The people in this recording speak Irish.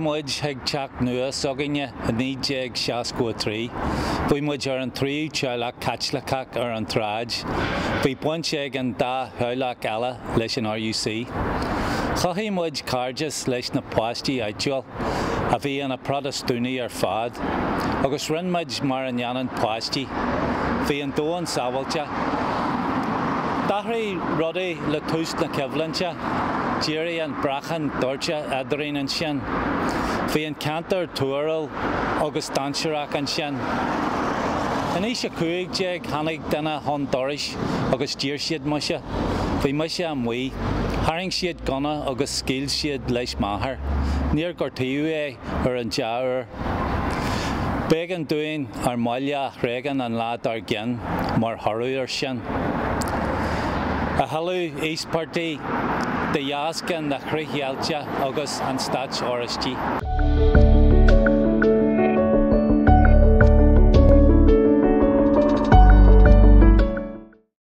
muid heag teach nua soginne a ní jeag seas go trí. Bhí muid ar an trí teach catchlachach ar an tráid. Bhí buint ag an dá heulach eile leis an RUC. Chaithí muid carjas leis na páistí aitiúil a bhí an a protestúnaí ar fad. Agus rinn muid mar an janan páistí. Bhí an dó an sábhailte. Dahraí rudaí le tús na cebhlante, Jerry an brachan dúirte idirín an sin. Bhí an cantar túral agus danseach an sin. An is a cuaig jeag hanig dana hon doris agus dír siad muise. Bhí muise am mhaí. Haring siad gona agus scíl siad leis maithir. Níor gortaíú é ar an deair. Beg an dúin ar maile régan an lad ar gin mar thorú ar sin. A halú East Party de jaascan na chrichialtia agus an stats oristí.